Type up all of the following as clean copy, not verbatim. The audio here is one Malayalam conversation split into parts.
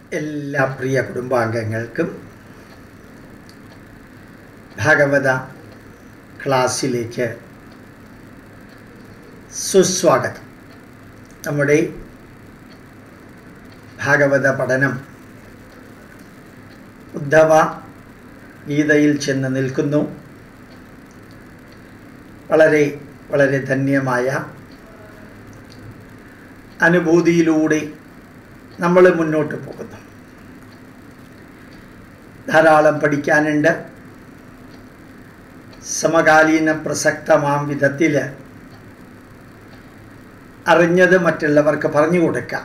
എല്ലാ പ്രിയ കുടുംബാംഗങ്ങൾക്കും ഭാഗവത ക്ലാസ്സിലേക്ക് സുസ്വാഗതം. നമ്മുടെ ഭാഗവത പഠനം ഉദ്ധവ ഗീതയിൽ ചെന്ന് നിൽക്കുന്നു. വളരെ വളരെ ധന്യമായ അനുഭൂതിയിലൂടെ നമ്മൾ മുന്നോട്ട് പോകുന്നു. ധാരാളം പഠിക്കാനുണ്ട്. സമകാലീന പ്രസക്തമാം വിധത്തിൽ അറിഞ്ഞത് മറ്റുള്ളവർക്ക് പറഞ്ഞു കൊടുക്കാം.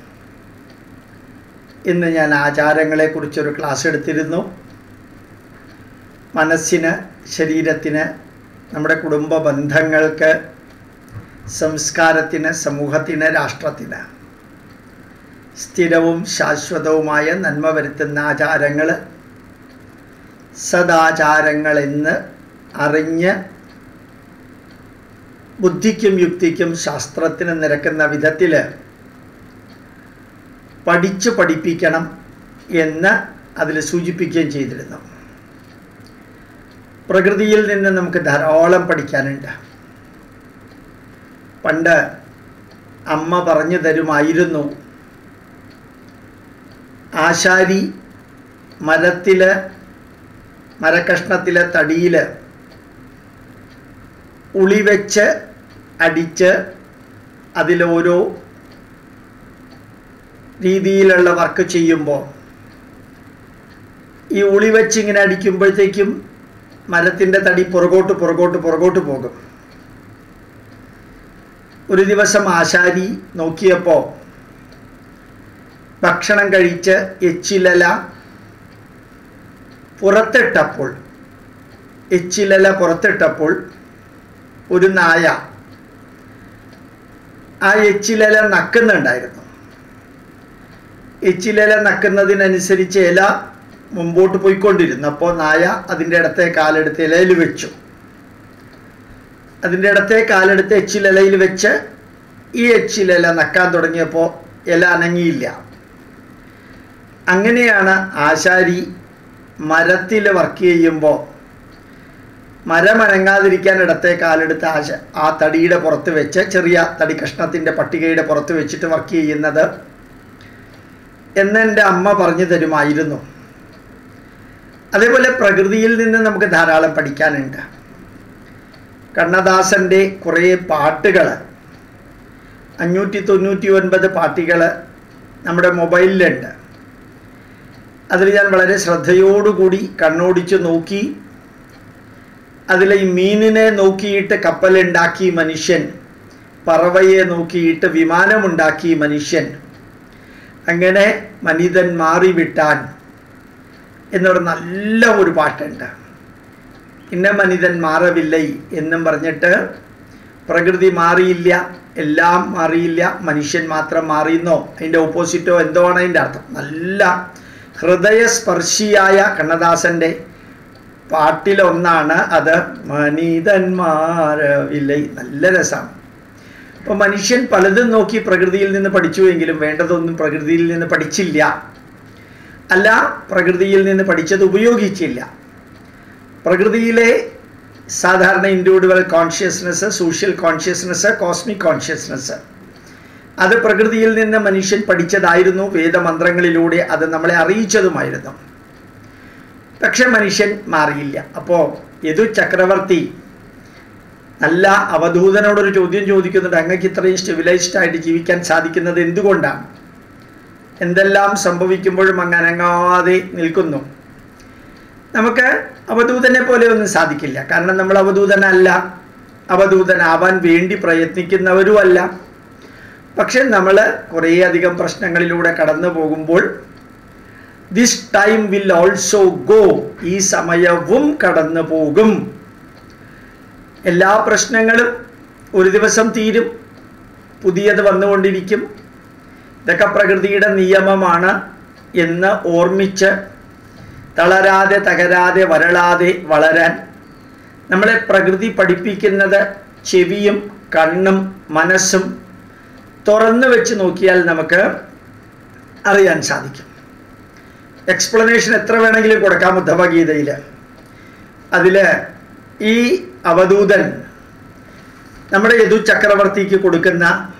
ഇന്ന് ഞാൻ ആചാരങ്ങളെക്കുറിച്ചൊരു ക്ലാസ് എടുത്തിരുന്നു. മനസ്സിന്, ശരീരത്തിന്, നമ്മുടെ കുടുംബ ബന്ധങ്ങൾക്ക്, സംസ്കാരത്തിന്, സമൂഹത്തിന്, രാഷ്ട്രത്തിന് സ്ഥിരവും ശാശ്വതവുമായ നന്മ വരുത്തുന്ന ആചാരങ്ങൾ സദാചാരങ്ങളെന്ന് അറിഞ്ഞ് ബുദ്ധിക്കും യുക്തിക്കും ശാസ്ത്രത്തിനും നിരക്കുന്ന വിധത്തിൽ പഠിപ്പിക്കണം എന്ന് അതിൽ സൂചിപ്പിക്കുകയും ചെയ്തിരുന്നു. പ്രകൃതിയിൽ നിന്ന് നമുക്ക് ധാരാളം പഠിക്കാനുണ്ട്. പണ്ട് അമ്മ പറഞ്ഞു തരുമായിരുന്നു, ആശാരി മരക്കഷ്ണത്തിലെ തടിയിൽ ഉളിവെച്ച് അടിച്ച് അതിലോരോ രീതിയിലുള്ള വർക്ക് ചെയ്യുമ്പോൾ ഈ ഉളിവെച്ചിങ്ങനെ അടിക്കുമ്പോഴത്തേക്കും മരത്തിൻ്റെ തടി പുറകോട്ട് പോകും. ഒരു ദിവസം ആശാരി നോക്കിയപ്പോൾ ഭക്ഷണം കഴിച്ച് എച്ചിലല പുറത്തിട്ടപ്പോൾ ഒരു നായ ആ എച്ചിലല നക്കുന്നുണ്ടായിരുന്നു. എച്ചിലല നക്കുന്നതിനനുസരിച്ച് ഇല മുമ്പോട്ട് പോയിക്കൊണ്ടിരുന്നു. അപ്പോൾ നായ അതിൻ്റെ ഇടത്തെ കാലെടുത്ത് ഇലയിൽ വെച്ചു. അതിൻ്റെ ഇടത്തെ കാലെടുത്ത് എച്ചിലയിൽ വെച്ച് ഈ എച്ചിലല നക്കാൻ തുടങ്ങിയപ്പോൾ ഇല അനങ്ങിയില്ല. അങ്ങനെയാണ് ആശാരി മരത്തിൽ വർക്ക് ചെയ്യുമ്പോൾ മരം അനങ്ങാതിരിക്കാൻ ഇടത്തെ കാലെടുത്ത് ആ തടിയുടെ പുറത്ത് വെച്ച്, ചെറിയ തടി കഷ്ണത്തിൻ്റെ പട്ടികയുടെ പുറത്ത് വെച്ചിട്ട് വർക്ക് ചെയ്യുന്നത് എന്നെൻ്റെ അമ്മ പറഞ്ഞു തരുമായിരുന്നു. അതേപോലെ പ്രകൃതിയിൽ നിന്ന് നമുക്ക് ധാരാളം പഠിക്കാനുണ്ട്. കണ്ണദാസൻ്റെ കുറേ പാട്ടുകൾ, 599 പാട്ടുകൾ നമ്മുടെ മൊബൈലിലുണ്ട്. അതിൽ ഞാൻ വളരെ ശ്രദ്ധയോടുകൂടി കണ്ണോടിച്ച് നോക്കി. അതിൽ ഈ മീനിനെ നോക്കിയിട്ട് കപ്പലുണ്ടാക്കി മനുഷ്യൻ, പറവയെ നോക്കിയിട്ട് വിമാനമുണ്ടാക്കി മനുഷ്യൻ, അങ്ങനെ മനിതൻ മാറിവിട്ടാൻ എന്നൊരു നല്ല ഒരു പാട്ടുണ്ട്. ഇന്ന മനിതൻ മാറവില്ലേ എന്നും പറഞ്ഞിട്ട് പ്രകൃതി മാറിയില്ല, എല്ലാം മാറിയില്ല, മനുഷ്യൻ മാത്രം മാറിയെന്നോ അതിൻ്റെ ഓപ്പോസിറ്റോ എന്തോ ആണ് അതിൻ്റെ അർത്ഥം. നല്ല ഹൃദയസ്പർശിയായ കണ്ണദാസൻ്റെ പാട്ടിലൊന്നാണ് അത്. മനിതന്മാരവില്ലേ. നല്ല രസമാണ്. അപ്പോൾ മനുഷ്യൻ പലതും നോക്കി പ്രകൃതിയിൽ നിന്ന് പഠിച്ചുവെങ്കിലും വേണ്ടതൊന്നും പ്രകൃതിയിൽ നിന്ന് പഠിച്ചില്ല. അല്ല, പ്രകൃതിയിൽ നിന്ന് പഠിച്ചത് ഉപയോഗിച്ചില്ല. പ്രകൃതിയിലെ സാധാരണ individual consciousness, social consciousness, cosmic consciousness, അത് പ്രകൃതിയിൽ നിന്ന് മനുഷ്യൻ പഠിച്ചതായിരുന്നു. വേദമന്ത്രങ്ങളിലൂടെ അത് നമ്മളെ അറിയിച്ചതുമായിരുന്നു. പക്ഷെ മനുഷ്യൻ മാറിയില്ല. അപ്പോൾ യദു ചക്രവർത്തി നല്ല അവധൂതനോടൊരു ചോദ്യം ചോദിക്കുന്നുണ്ട്, അങ്ങക്ക് ഇത്രയും സ്റ്റെബിലൈസ്ഡ് ആയിട്ട് ജീവിക്കാൻ സാധിക്കുന്നത് എന്തുകൊണ്ടാണ്? എന്തെല്ലാം സംഭവിക്കുമ്പോഴും അങ്ങ് അനങ്ങാതെ നിൽക്കുന്നു. നമുക്ക് അവധൂതനെ പോലെ ഒന്നും സാധിക്കില്ല. കാരണം നമ്മൾ അവധൂതനല്ല, അവധൂതനാവാൻ വേണ്ടി പ്രയത്നിക്കുന്നവരുമല്ല. പക്ഷെ നമ്മൾ കുറേയധികം പ്രശ്നങ്ങളിലൂടെ കടന്നു പോകുമ്പോൾ this time will also go, ഈ സമയവും കടന്നു പോകും. എല്ലാ പ്രശ്നങ്ങളും ഒരു ദിവസം തീരും, പുതിയത് വന്നുകൊണ്ടിരിക്കും. ഇതൊക്കെ പ്രകൃതിയുടെ നിയമമാണ് എന്ന് ഓർമ്മിച്ച് തളരാതെ, തകരാതെ, വരളാതെ വളരാൻ നമ്മളെ പ്രകൃതി പഠിപ്പിക്കുന്നത് ചെവിയും കണ്ണും മനസ്സും തുറന്നു വെച്ച് നോക്കിയാൽ നമുക്ക് അറിയാൻ സാധിക്കും. എക്സ്പ്ലനേഷൻ എത്ര വേണമെങ്കിലും കൊടുക്കാം ഉദ്ധവഗീതയിൽ. അതിൽ ഈ അവധൂതൻ നമ്മുടെ യദു ചക്രവർത്തിക്ക് കൊടുക്കുന്ന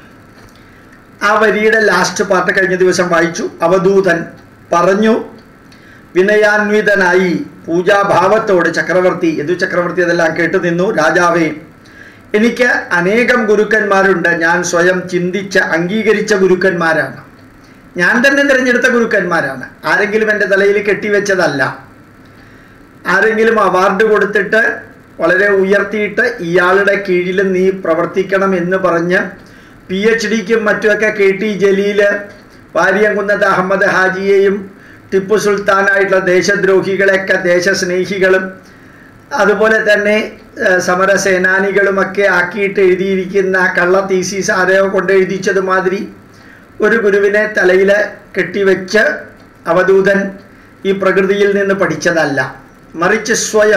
ആ വരിയുടെ ലാസ്റ്റ് പാർട്ട് കഴിഞ്ഞ ദിവസം വായിച്ചു. അവധൂതൻ പറഞ്ഞു, വിനയാന്വിതനായി പൂജാഭാവത്തോട് ചക്രവർത്തി, യദു ചക്രവർത്തി അതെല്ലാം കേട്ടു നിന്നു. രാജാവേ, എനിക്ക് അനേകം ഗുരുക്കന്മാരുണ്ട്. ഞാൻ സ്വയം ചിന്തിച്ച് അംഗീകരിച്ച ഗുരുക്കന്മാരാണ്. ഞാൻ തന്നെ തിരഞ്ഞെടുത്ത ഗുരുക്കന്മാരാണ്. ആരെങ്കിലും എൻ്റെ തലയിൽ കെട്ടിവെച്ചതല്ല. ആരെങ്കിലും അവാർഡ് കൊടുത്തിട്ട് വളരെ ഉയർത്തിയിട്ട് ഇയാളുടെ കീഴിൽ നീ പ്രവർത്തിക്കണം എന്ന് പറഞ്ഞ് PhDക്കും മറ്റുമൊക്കെ KT ജലീൽ, വാര്യംകുന്നത്ത് അഹമ്മദ് ഹാജിയെയും ടിപ്പു സുൽത്താനായിട്ടുള്ള ദേശദ്രോഹികളെയൊക്കെ ദേശസ്നേഹികളും അതുപോലെ തന്നെ സമരസേനാനികളുമൊക്കെ ആക്കിയിട്ട് എഴുതിയിരിക്കുന്ന കള്ള തീസീസ് ആരെയോ കൊണ്ട് എഴുതിച്ചത് മാതിരി ഒരു ഗുരുവിനെ തലയിൽ കെട്ടിവെച്ച് അവധൂതൻ ഈ പ്രകൃതിയിൽ നിന്ന് പഠിച്ചതല്ല. മറിച്ച്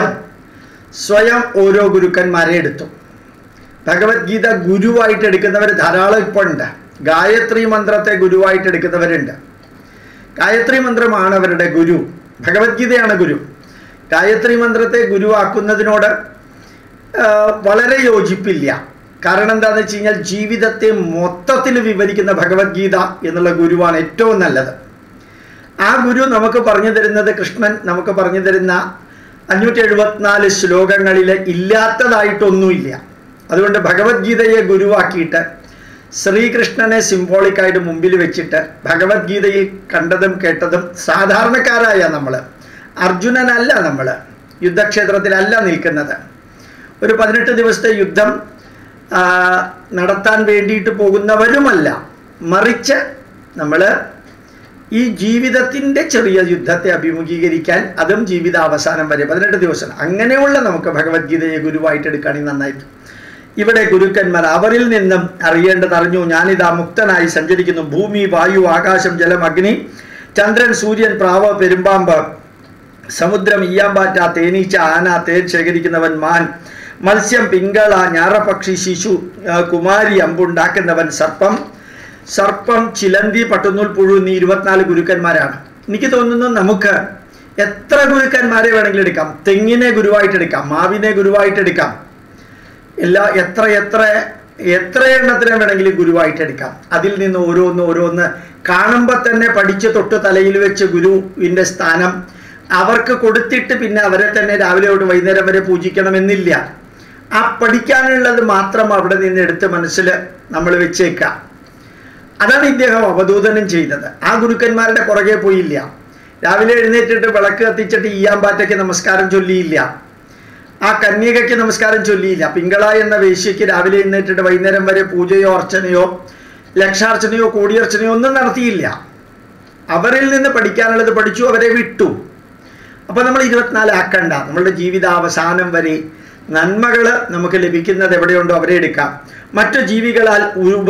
സ്വയം ഓരോ ഗുരുക്കന്മാരെ എടുത്തു. ഭഗവത്ഗീത ഗുരുവായിട്ട് എടുക്കുന്നവർ ധാരാളം ഇപ്പോൾ ഉണ്ട്. ഗായത്രി മന്ത്രത്തെ ഗുരുവായിട്ട് എടുക്കുന്നവരുണ്ട്. ഗായത്രി മന്ത്രമാണ് അവരുടെ ഗുരു, ഭഗവത്ഗീതയാണ് ഗുരു. ഗായത്രി മന്ത്രത്തെ ഗുരുവാക്കുന്നതിനോട് വളരെ യോജിപ്പില്ല. കാരണം എന്താണെന്ന് വെച്ച് കഴിഞ്ഞാൽ ജീവിതത്തെ മൊത്തത്തിൽ വിവരിക്കുന്ന ഭഗവത്ഗീത എന്നുള്ള ഗുരുവാണ് ഏറ്റവും നല്ലത്. ആ ഗുരു നമുക്ക് പറഞ്ഞു തരുന്നത്, കൃഷ്ണൻ നമുക്ക് പറഞ്ഞു തരുന്ന 574 ശ്ലോകങ്ങളിൽ ഇല്ലാത്തതായിട്ടൊന്നുമില്ല. അതുകൊണ്ട് ഭഗവത്ഗീതയെ ഗുരുവാക്കിയിട്ട് ശ്രീകൃഷ്ണനെ സിംബോളിക്കായിട്ട് മുമ്പിൽ വെച്ചിട്ട് ഭഗവത്ഗീതയിൽ കണ്ടതും കേട്ടതും സാധാരണക്കാരായ നമ്മൾ, അർജുനനല്ല, നമ്മൾ യുദ്ധക്ഷേത്രത്തിലല്ല നിൽക്കുന്നത്. ഒരു 18 ദിവസത്തെ യുദ്ധം നടത്താൻ വേണ്ടിയിട്ട് പോകുന്നവരുമല്ല. മറിച്ച് നമ്മൾ ഈ ജീവിതത്തിൻ്റെ ചെറിയ യുദ്ധത്തെ അഭിമുഖീകരിക്കാൻ, അതും ജീവിതാവസാനം വരെ 18 ദിവസം, അങ്ങനെയുള്ള നമുക്ക് ഭഗവത്ഗീതയെ ഗുരുവായിട്ട് എടുക്കുകയാണെങ്കിൽ നന്നായിരിക്കും. ഇവിടെ ഗുരുക്കന്മാർ അവരിൽ നിന്നും അറിയേണ്ടത് അറിഞ്ഞു. ഞാനിതാ മുക്തനായി സഞ്ചരിക്കുന്നു. ഭൂമി, വായു, ആകാശം, ജലം, അഗ്നി, ചന്ദ്രൻ, സൂര്യൻ, പ്രാവ്, പെരുമ്പാമ്പ്, സമുദ്രം, ഈയാമ്പാറ്റ, തേനീച്ച, ആന, തേൻ ശേഖരിക്കുന്നവൻ, മാൻ, മത്സ്യം, പിങ്കള, ഞാറപക്ഷി, ശിശു, കുമാരി, അമ്പുണ്ടാക്കുന്നവൻ, സർപ്പം, ചിലന്തി, പട്ടുനൂൽ പുഴു എന്നീ 24 ഗുരുക്കന്മാരാണ്. എനിക്ക് തോന്നുന്നു നമുക്ക് എത്ര ഗുരുക്കന്മാരെ വേണമെങ്കിലും എടുക്കാം. തെങ്ങിനെ ഗുരുവായിട്ടെടുക്കാം, മാവിനെ ഗുരുവായിട്ടെടുക്കാം, എത്ര എണ്ണത്തിനെ വേണമെങ്കിലും ഗുരുവായിട്ടെടുക്കാം. അതിൽ നിന്ന് ഓരോന്ന് കാണുമ്പോൾ തന്നെ പഠിച്ച് തൊട്ട് തലയിൽ വെച്ച് ഗുരുവിൻ്റെ സ്ഥാനം അവർക്ക് കൊടുത്തിട്ട് പിന്നെ അവരെ തന്നെ രാവിലെ തൊട്ട് വൈകുന്നേരം വരെ പൂജിക്കണമെന്നില്ല. ആ പഠിക്കാനുള്ളത് മാത്രം അവിടെ നിന്ന് എടുത്ത് മനസ്സിൽ നമ്മൾ വെച്ചേക്കാം. അതാണ് ഇദ്ദേഹം അവധൂതനും ചെയ്തത്. ആ ഗുരുക്കന്മാരുടെ പുറകെ പോയില്ല. രാവിലെ എഴുന്നേറ്റിട്ട് വിളക്ക് കത്തിച്ചിട്ട് ഈയാമ്പാറ്റയ്ക്ക് നമസ്കാരം ചൊല്ലിയില്ല. ആ കന്യകയ്ക്ക് നമസ്കാരം ചൊല്ലിയില്ല. പിങ്കള എന്ന വേശ്യയ്ക്ക് രാവിലെ എഴുന്നേറ്റിട്ട് വൈകുന്നേരം വരെ പൂജയോ അർച്ചനയോ ലക്ഷാർച്ചനയോ കോടിയർച്ചനയോ ഒന്നും നടത്തിയില്ല. അവരിൽ നിന്ന് പഠിക്കാനുള്ളത് പഠിച്ചു, അവരെ വിട്ടു. അപ്പോൾ നമ്മൾ 24 ആക്കണ്ട. നമ്മളുടെ ജീവിതാവസാനം വരെ നന്മകൾ നമുക്ക് ലഭിക്കുന്നത് എവിടെയുണ്ടോ അവരെ എടുക്കാം. മറ്റു ജീവികളാൽ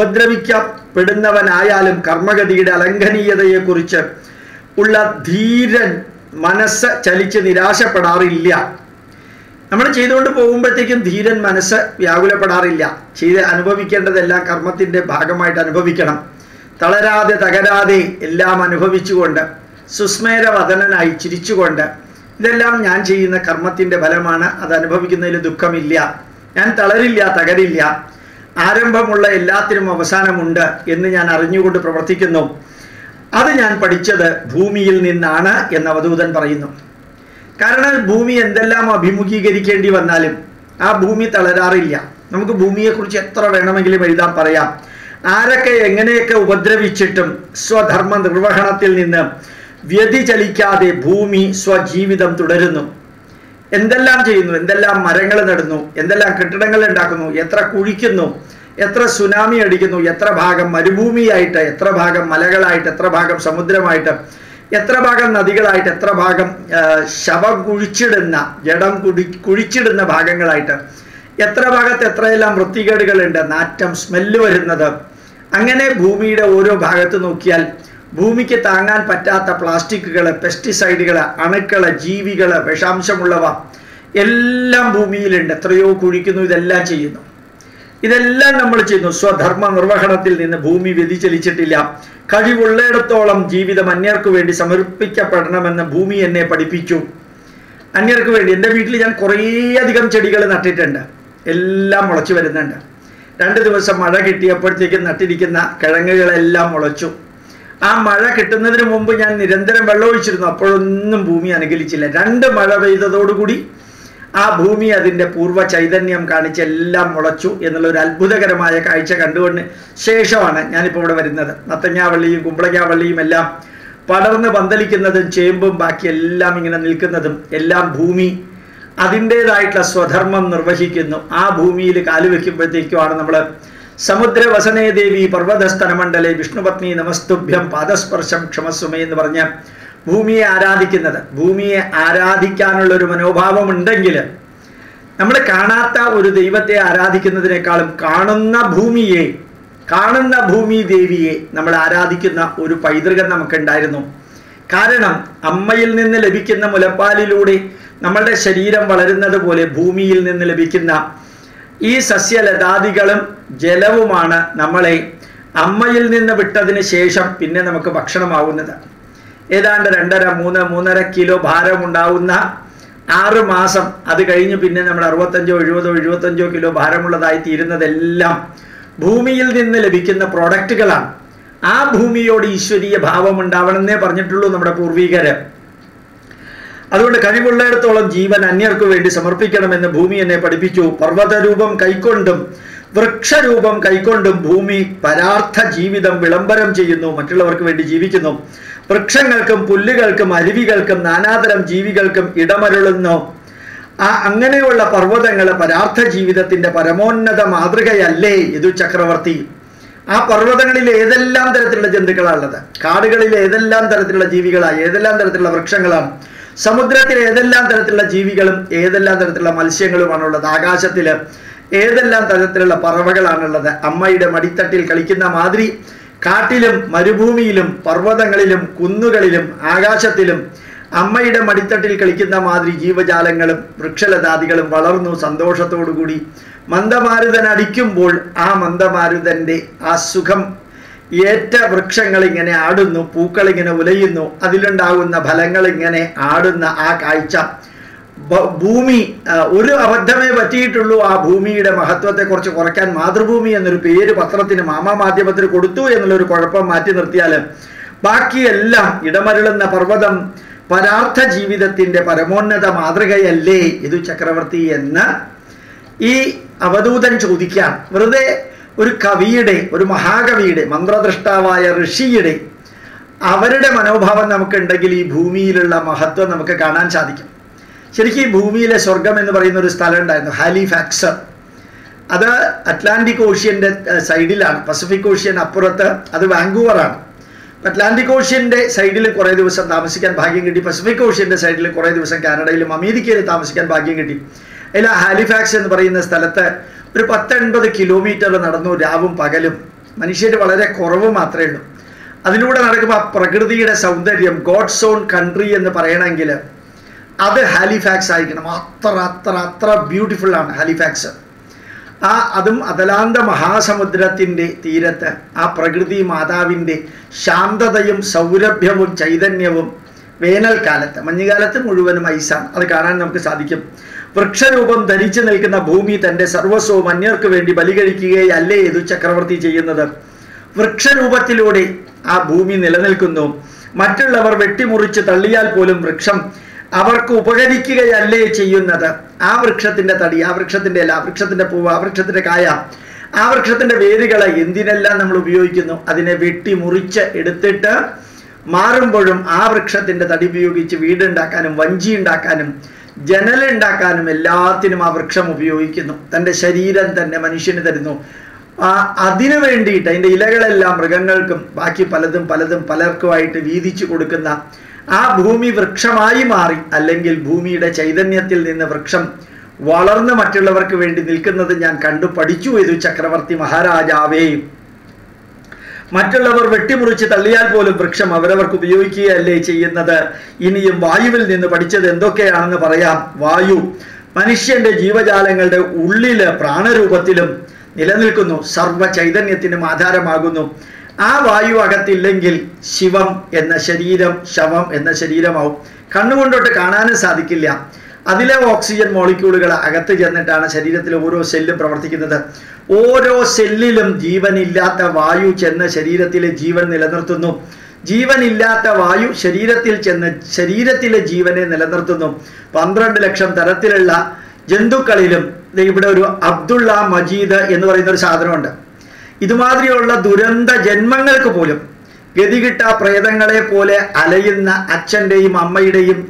ഉപദ്രവിക്കപ്പെടുന്നവനായാലും കർമ്മഗതിയുടെ അലംഘനീയതയെക്കുറിച്ച് ഉള്ള ധീരൻ മനസ്സ് ചലിച്ച് നിരാശപ്പെടാറില്ല. നമ്മൾ ചെയ്തുകൊണ്ട് പോകുമ്പോഴത്തേക്കും ധീരൻ മനസ്സ് വ്യാകുലപ്പെടാറില്ല. ചെയ്ത് അനുഭവിക്കേണ്ടതെല്ലാം കർമ്മത്തിൻ്റെ ഭാഗമായിട്ട് അനുഭവിക്കണം. തളരാതെ തകരാതെ എല്ലാം അനുഭവിച്ചുകൊണ്ട് സുസ്മേരവദനനായി ചിരിച്ചുകൊണ്ട്, ഇതെല്ലാം ഞാൻ ചെയ്യുന്ന കർമ്മത്തിൻ്റെ ഫലമാണ്, അത് അനുഭവിക്കുന്നതിൽ ദുഃഖമില്ല, ഞാൻ തളരില്ല, തകരില്ല, ആരംഭമുള്ള എല്ലാത്തിനും അവസാനമുണ്ട് എന്ന് ഞാൻ അറിഞ്ഞുകൊണ്ട് പ്രവർത്തിക്കുന്നു. അത് ഞാൻ പഠിച്ചത് ഭൂമിയിൽ നിന്നാണ് എന്ന് അവധൂതൻ പറയുന്നു. കാരണം ഭൂമി എന്തെല്ലാം അഭിമുഖീകരിക്കേണ്ടി വന്നാലും ആ ഭൂമി തളരാറില്ല. നമുക്ക് ഭൂമിയെക്കുറിച്ച് എത്ര വേണമെങ്കിലും എഴുതാൻ പറയാം. ആരൊക്കെ എങ്ങനെയൊക്കെ ഉപദ്രവിച്ചിട്ടും സ്വധർമ്മ നിർവഹണത്തിൽ നിന്ന് വ്യതിചലിക്കാതെ ഭൂമി സ്വജീവിതം തുടരുന്നു. എന്തെല്ലാം ചെയ്യുന്നു, എന്തെല്ലാം മരങ്ങൾ നടുന്നു, എന്തെല്ലാം കെട്ടിടങ്ങൾ ഉണ്ടാക്കുന്നു, എത്ര കുഴിക്കുന്നു, എത്ര സുനാമി അടിക്കുന്നു, എത്ര ഭാഗം മരുഭൂമിയായിട്ട്, എത്ര ഭാഗം മലകളായിട്ട്, എത്ര ഭാഗം സമുദ്രമായിട്ട്, എത്ര ഭാഗം നദികളായിട്ട്, എത്ര ഭാഗം ശവം കുഴിച്ചിടുന്ന ജഡം കുഴിച്ചിടുന്ന ഭാഗങ്ങളായിട്ട്, എത്ര ഭാഗത്ത് എത്രയെല്ലാം വൃത്തികേടുകളുണ്ട്, നാറ്റം, സ്മെല്ല് വരുന്നത്. അങ്ങനെ ഭൂമിയുടെ ഓരോ ഭാഗത്ത് നോക്കിയാൽ ഭൂമിക്ക് താങ്ങാൻ പറ്റാത്ത പ്ലാസ്റ്റിക്കുകൾ, പെസ്റ്റിസൈഡുകൾ, അണുക്കൾ, ജീവികൾ, വിഷാംശമുള്ളവ എല്ലാം ഭൂമിയിലുണ്ട്. എത്രയോ കുഴിക്കുന്നു, ഇതെല്ലാം ചെയ്യുന്നു. ഇതെല്ലാം നമ്മൾ ചെയ്യുന്നു. സ്വധർമ്മ നിർവഹണത്തിൽ നിന്ന് ഭൂമി വ്യതിചലിച്ചിട്ടില്ല. കഴിവുള്ളിടത്തോളം ജീവിതം അന്യർക്ക് വേണ്ടി സമർപ്പിക്കപ്പെടണമെന്ന് ഭൂമി എന്നെ പഠിപ്പിച്ചു. അന്യർക്ക് വേണ്ടി എൻ്റെ വീട്ടിൽ ഞാൻ കുറേയധികം ചെടികൾ നട്ടിട്ടുണ്ട്. എല്ലാം മുളച്ചു വരുന്നുണ്ട്. 2 ദിവസം മഴ കിട്ടിയപ്പോഴത്തേക്കും നട്ടിരിക്കുന്ന കിഴങ്ങുകളെല്ലാം മുളച്ചു. ആ മഴ കിട്ടുന്നതിന് മുമ്പ് ഞാൻ നിരന്തരം വെള്ളമൊഴിച്ചിരുന്നു. അപ്പോഴൊന്നും ഭൂമി അനുകൂലിച്ചില്ല. 2 മഴ പെയ്തതോടുകൂടി ആ ഭൂമി അതിൻ്റെ പൂർവ്വ ചൈതന്യം കാണിച്ച് എല്ലാം മുളച്ചു എന്നുള്ള ഒരു അത്ഭുതകരമായ കാഴ്ച കണ്ടുകൊണ്ട് ശേഷമാണ് ഞാനിപ്പോൾ ഇവിടെ വരുന്നത്. നത്തങ്ങാവള്ളിയും കുമ്പളങ്ങാവള്ളിയും എല്ലാം പടർന്ന് പന്തലിക്കുന്നതും ചേമ്പും ബാക്കി എല്ലാം ഇങ്ങനെ നിൽക്കുന്നതും എല്ലാം ഭൂമി അതിൻ്റേതായിട്ടുള്ള സ്വധർമ്മം നിർവഹിക്കുന്നു. ആ ഭൂമിയിൽ കാലുവെക്കുമ്പോഴത്തേക്കുമാണ് നമ്മൾ സമുദ്രവസനേ ദേവി പർവ്വതസ്ഥനമണ്ഡലെ വിഷ്ണുപത്നി നമസ്തുഭ്യം പാദസ്പർശം ക്ഷമസ്വമേ എന്ന് പറഞ്ഞ ഭൂമിയെ ആരാധിക്കുന്നത്. ഭൂമിയെ ആരാധിക്കാനുള്ളൊരു മനോഭാവം ഉണ്ടെങ്കിൽ നമ്മൾ കാണാത്ത ഒരു ദൈവത്തെ ആരാധിക്കുന്നതിനേക്കാളും കാണുന്ന ഭൂമി ദേവിയെ നമ്മൾ ആരാധിക്കുന്ന ഒരു പൈതൃകം നമുക്കുണ്ടായിരുന്നു. കാരണം അമ്മയിൽ നിന്ന് ലഭിക്കുന്ന മുലപ്പാലിലൂടെ നമ്മളുടെ ശരീരം വളരുന്നത് പോലെ ഭൂമിയിൽ നിന്ന് ലഭിക്കുന്ന ഈ സസ്യലതാദികളും ജലവുമാണ് നമ്മളെ അമ്മയിൽ നിന്ന് വിട്ടതിന് ശേഷം പിന്നെ നമുക്ക് ഭക്ഷണമാവുന്നത്. ഏതാണ്ട് 2.5-3 കിലോ ഭാരമുണ്ടാവുന്ന 6 മാസം അത് കഴിഞ്ഞ് പിന്നെ നമ്മൾ 65, 70, 75 കിലോ ഭാരമുള്ളതായി തീരുന്നതെല്ലാം ഭൂമിയിൽ നിന്ന് ലഭിക്കുന്ന പ്രോഡക്റ്റുകളാണ്. ആ ഭൂമിയോട് ഈശ്വരീയ ഭാവം ഉണ്ടാവണമെന്നേ പറഞ്ഞിട്ടുള്ളൂ നമ്മുടെ പൂർവികര്. അതുകൊണ്ട് കഴിവുള്ളിടത്തോളം ജീവൻ അന്യർക്ക് വേണ്ടി സമർപ്പിക്കണമെന്ന് ഭൂമി എന്നെ പഠിപ്പിച്ചു. പർവ്വതരൂപം കൈക്കൊണ്ടും വൃക്ഷരൂപം കൈക്കൊണ്ടും ഭൂമി പരാർത്ഥ ജീവിതം വിളംബരം ചെയ്യുന്നു, മറ്റുള്ളവർക്ക് വേണ്ടി ജീവിക്കുന്നു. വൃക്ഷങ്ങൾക്കും പുല്ലുകൾക്കും അരുവികൾക്കും നാനാതരം ജീവികൾക്കും ഇടമരുളുന്നു. അങ്ങനെയുള്ള പർവ്വതങ്ങൾ പരാർത്ഥ ജീവിതത്തിന്റെ പരമോന്നത മാതൃകയല്ലേ യദു ചക്രവർത്തി? ആ പർവ്വതങ്ങളിൽ ഏതെല്ലാം തരത്തിലുള്ള ജന്തുക്കളാണുള്ളത്, കാടുകളിൽ ഏതെല്ലാം തരത്തിലുള്ള ജീവികളാണ്, ഏതെല്ലാം തരത്തിലുള്ള വൃക്ഷങ്ങളാണ്, സമുദ്രത്തിൽ ഏതെല്ലാം തരത്തിലുള്ള ജീവികളും ഏതെല്ലാം തരത്തിലുള്ള മത്സ്യങ്ങളുമാണുള്ളത്, ആകാശത്തിൽ ഏതെല്ലാം തരത്തിലുള്ള പറവകളാണുള്ളത്. അമ്മയുടെ മടിത്തട്ടിൽ കളിക്കുന്ന മാതിരി കാട്ടിലും മരുഭൂമിയിലും പർവ്വതങ്ങളിലും കുന്നുകളിലും ആകാശത്തിലും അമ്മയുടെ മടിത്തട്ടിൽ കളിക്കുന്ന മാതിരി ജീവജാലങ്ങളും വൃക്ഷലതാദികളും വളർന്നു സന്തോഷത്തോടുകൂടി മന്ദമാരുതൻ അടിക്കുമ്പോൾ ആ മന്ദമാരുതൻ്റെ ആ സുഖം ഏറ്റ വൃക്ഷങ്ങൾ ഇങ്ങനെ ആടുന്നു, പൂക്കൾ ഇങ്ങനെ ഉലയുന്നു, അതിലുണ്ടാകുന്ന ഫലങ്ങൾ ഇങ്ങനെ ആടുന്ന ആ കാഴ്ച. ഭൂമി ഒരു അബദ്ധമേ പറ്റിയിട്ടുള്ളൂ ആ ഭൂമിയുടെ മഹത്വത്തെക്കുറിച്ച് കുറയ്ക്കാൻ. മാതൃഭൂമി എന്നൊരു പേര് പത്രത്തിന് മാധ്യമത്തിന് കൊടുത്തു എന്നുള്ളൊരു കുഴപ്പം മാറ്റി നിർത്തിയാൽ ബാക്കിയെല്ലാം ഇടമരുളുന്ന പർവ്വതം പരാർത്ഥ ജീവിതത്തിൻ്റെ പരമോന്നത മാതൃകയല്ലേ യദു ചക്രവർത്തി എന്ന് ഈ അവധൂതൻ ചോദിക്കാൻ. വെറുതെ ഒരു കവിയുടെ, ഒരു മഹാകവിയുടെ, മന്ത്രദൃഷ്ടാവായ ഋഷിയുടെ അവരുടെ മനോഭാവം നമുക്കുണ്ടെങ്കിൽ ഈ ഭൂമിയിലുള്ള മഹത്വം നമുക്ക് കാണാൻ സാധിക്കും. ശരിക്കും ഈ ഭൂമിയിലെ സ്വർഗം എന്ന് പറയുന്ന ഒരു സ്ഥലം ഉണ്ടായിരുന്നു, ഹാലിഫാക്സ്. അത് അറ്റ്ലാന്റിക് ഓഷ്യൻ്റെ സൈഡിലാണ്. പസഫിക് ഓഷ്യൻ അപ്പുറത്ത് അത് വാങ്കൂവറാണ്. അറ്റ്ലാന്റിക് ഓഷ്യൻ്റെ സൈഡിൽ കുറേ ദിവസം താമസിക്കാൻ ഭാഗ്യം കിട്ടി. പസഫിക് ഓഷ്യൻ്റെ സൈഡിൽ കുറേ ദിവസം കാനഡയിലും അമേരിക്കയിലും താമസിക്കാൻ ഭാഗ്യം കിട്ടി. അതിൽ ഹാലിഫാക്സ് എന്ന് പറയുന്ന സ്ഥലത്ത് ഒരു 10-80 കിലോമീറ്റർ നടന്നു രാവും പകലും. മനുഷ്യർ വളരെ കുറവ് മാത്രമേ ഉള്ളൂ. അതിലൂടെ നടക്കുമ്പോൾ ആ പ്രകൃതിയുടെ സൗന്ദര്യം, ഗോഡ്സ് ഓൺ കൺട്രി എന്ന് പറയണമെങ്കിൽ അത് ഹാലിഫാക്സ് ആയിരിക്കണം. അത്ര ബ്യൂട്ടിഫുള്ളാണ് ഹാലിഫാക്സ്. അതും അതലാന്ത മഹാസമുദ്രത്തിൻ്റെ തീരത്ത് ആ പ്രകൃതി മാതാവിൻ്റെ ശാന്തതയും സൗരഭ്യവും ചൈതന്യവും. വേനൽക്കാലത്ത്, മഞ്ഞുകാലത്ത് മുഴുവനും ഐസാണ്. അത് കാണാൻ നമുക്ക് സാധിക്കും. വൃക്ഷരൂപം ധരിച്ചു നിൽക്കുന്ന ഭൂമി തൻ്റെ സർവസ്വവും അന്യർക്ക് വേണ്ടി ബലി കഴിക്കുകയല്ലേ യദു ചക്രവർത്തി ചെയ്യുന്നത്? വൃക്ഷരൂപത്തിലൂടെ ആ ഭൂമി നിലനിൽക്കുന്നു. മറ്റുള്ളവർ വെട്ടിമുറിച്ച് തള്ളിയാൽ പോലും വൃക്ഷം അവർക്ക് ഉപകരിക്കുകയല്ലേ ചെയ്യുന്നത്? ആ വൃക്ഷത്തിൻ്റെ തടി, ആ വൃക്ഷത്തിൻ്റെ ഇല, ആ വൃക്ഷത്തിൻ്റെ പൂവ്, ആ വൃക്ഷത്തിൻ്റെ കായ, ആ വൃക്ഷത്തിൻ്റെ വേരുകളെ എന്തിനെല്ലാം നമ്മൾ ഉപയോഗിക്കുന്നു? അതിനെ വെട്ടിമുറിച്ച് എടുത്തിട്ട് മാറുമ്പോഴും ആ വൃക്ഷത്തിൻ്റെ തടി ഉപയോഗിച്ച് വീടുണ്ടാക്കാനും വഞ്ചി ഉണ്ടാക്കാനും ജനലുണ്ടാക്കാനും എല്ലാത്തിനും ആ വൃക്ഷം ഉപയോഗിക്കുന്നു. തൻ്റെ ശരീരം തന്നെ മനുഷ്യന് തരുന്നു. അതിനു വേണ്ടിയിട്ട് അതിൻ്റെ ഇലകളെല്ലാം മൃഗങ്ങൾക്കും ബാക്കി പലതും പലർക്കുമായിട്ട് വീതിച്ചു കൊടുക്കുന്ന ആ ഭൂമി വൃക്ഷമായി മാറി. അല്ലെങ്കിൽ ഭൂമിയുടെ ചൈതന്യത്തിൽ നിന്ന് വൃക്ഷം വളർന്ന് മറ്റുള്ളവർക്ക് വേണ്ടി നിൽക്കുന്നത് ഞാൻ കണ്ടു പഠിച്ചു യദു ചക്രവർത്തി മഹാരാജാവേ. മറ്റുള്ളവർ വെട്ടിമുറിച്ച് തള്ളിയാൽ പോലും വൃക്ഷം അവരവർക്ക് ഉപയോഗിക്കുകയല്ലേ ചെയ്യുന്നത്? ഇനിയും വായുവിൽ നിന്ന് പഠിച്ചത് എന്തൊക്കെയാണെന്ന് പറയാം. വായു മനുഷ്യന്റെ ജീവജാലങ്ങളുടെ ഉള്ളില് പ്രാണരൂപത്തിലും നിലനിൽക്കുന്നു, സർവ ചൈതന്യത്തിനും ആധാരമാകുന്നു. ആ വായു അകത്തില്ലെങ്കിൽ ശിവം എന്ന ശരീരം ശവം എന്ന ശരീരമാവും. കണ്ണുകൊണ്ടോട്ട് കാണാനും സാധിക്കില്ല. അതിലെ ഓക്സിജൻ മോളിക്യൂളുകൾ അകത്ത് ചെന്നിട്ടാണ് ശരീരത്തിലെ ഓരോ സെല്ലും പ്രവർത്തിക്കുന്നത്. ഓരോ സെല്ലിലും ജീവനില്ലാത്ത വായു ചെന്ന് ശരീരത്തിലെ ജീവൻ നിലനിർത്തുന്നു. ജീവനില്ലാത്ത വായു ശരീരത്തിൽ ചെന്ന് ശരീരത്തിലെ ജീവനെ നിലനിർത്തുന്നു. 12 ലക്ഷം തരത്തിലുള്ള ജന്തുക്കളിലും ഇവിടെ ഒരു അബ്ദുള്ള മജീദ് എന്ന് പറയുന്ന ഒരു സാധനമുണ്ട്. ഇതുമാതിരിയുള്ള ദുരന്ത ജന്മങ്ങൾക്ക് പോലും ഗതികിട്ട പ്രേതങ്ങളെ പോലെ അലയുന്ന അച്ഛൻ്റെയും അമ്മയുടെയും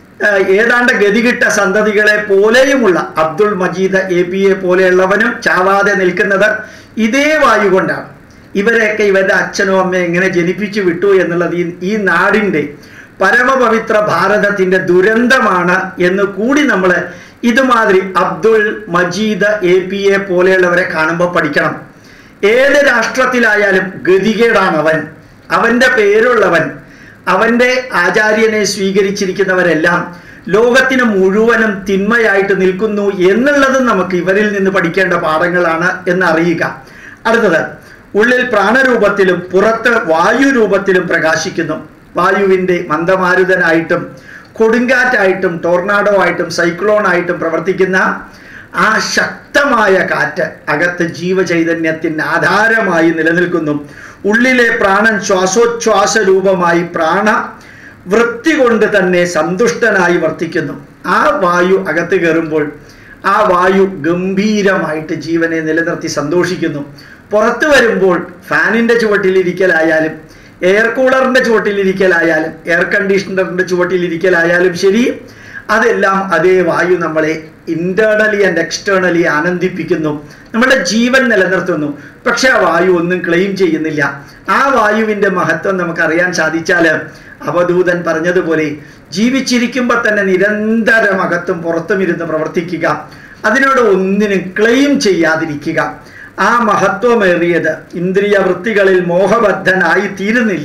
ഏതാണ്ട് ഗതികിട്ട സന്തതികളെ പോലെയുമുള്ള അബ്ദുൾ മജീദ് APA പോലെയുള്ളവനും ചാവാതെ നിൽക്കുന്നത് ഇതേ വായു കൊണ്ടാണ്. ഇവരെയൊക്കെ ഇവരുടെ അച്ഛനോ അമ്മയോ എങ്ങനെ ജനിപ്പിച്ചു വിട്ടു എന്നുള്ളത് ഈ നാടിൻ്റെ പരമപവിത്ര ഭാരതത്തിൻ്റെ ദുരന്തമാണ് എന്ന് കൂടി നമ്മൾ ഇതുമാതിരി അബ്ദുൾ മജീദ് APA പോലെയുള്ളവരെ കാണുമ്പോൾ പഠിക്കണം. ഏത് രാഷ്ട്രത്തിലായാലും ഗതികേടാണ് അവൻ. അവൻ്റെ പേരുള്ളവൻ, അവൻ്റെ ആചാര്യനെ സ്വീകരിച്ചിരിക്കുന്നവരെല്ലാം ലോകത്തിന് മുഴുവനും തിന്മയായിട്ട് നിൽക്കുന്നു എന്നുള്ളത് നമുക്ക് ഇവരിൽ നിന്ന് പഠിക്കേണ്ട പാഠങ്ങളാണ് എന്നറിയുക. അടുത്തത്, ഉള്ളിൽ പ്രാണരൂപത്തിലും പുറത്ത് വായു രൂപത്തിലും പ്രകാശിക്കുന്നു. വായുവിൻ്റെ മന്ദമാരുതനായിട്ടും കൊടുങ്കാറ്റായിട്ടും ടോർണാഡോ ആയിട്ടും സൈക്ലോൺ ആയിട്ടും പ്രവർത്തിക്കുന്ന ആ ശക്തമായ കാറ്റ് അകത്ത് ജീവചൈതന്യത്തിന് ആധാരമായി നിലനിൽക്കുന്നു. ഉള്ളിലെ പ്രാണൻ ശ്വാസോച്ഛ്വാസ രൂപമായി പ്രാണ വൃത്തി കൊണ്ട് തന്നെ സന്തുഷ്ടനായി വർത്തിക്കുന്നു. ആ വായു അകത്ത് കയറുമ്പോൾ ആ വായു ഗംഭീരമായിട്ട് ജീവനെ നിലനിർത്തി സന്തോഷിക്കുന്നു. പുറത്തു വരുമ്പോൾ ഫാനിൻ്റെ ചുവട്ടിലിരിക്കലായാലും എയർ കൂളറിൻ്റെ ചുവട്ടിലിരിക്കലായാലും എയർ കണ്ടീഷണറിൻ്റെ ചുവട്ടിലിരിക്കലായാലും ശരി, അതെല്ലാം അതേ വായു നമ്മളെ ഇന്റേണലി ആൻഡ് എക്സ്റ്റേണലി ആനന്ദിപ്പിക്കുന്നു, നമ്മുടെ ജീവൻ നിലനിർത്തുന്നു. പക്ഷെ ആ വായു ഒന്നും ക്ലെയിം ചെയ്യുന്നില്ല. ആ വായുവിൻ്റെ മഹത്വം നമുക്കറിയാൻ സാധിച്ചാൽ അവധൂതൻ പറഞ്ഞതുപോലെ ജീവിച്ചിരിക്കുമ്പോൾ തന്നെ നിരന്തരം അകത്തും പുറത്തും ഇരുന്ന് പ്രവർത്തിക്കുക, അതിനോട് ഒന്നിനും ക്ലെയിം ചെയ്യാതിരിക്കുക. ആ മഹത്വമേറിയത് ഇന്ദ്രിയ വൃത്തികളിൽ മോഹബദ്ധനായി തീരുന്നില്ല.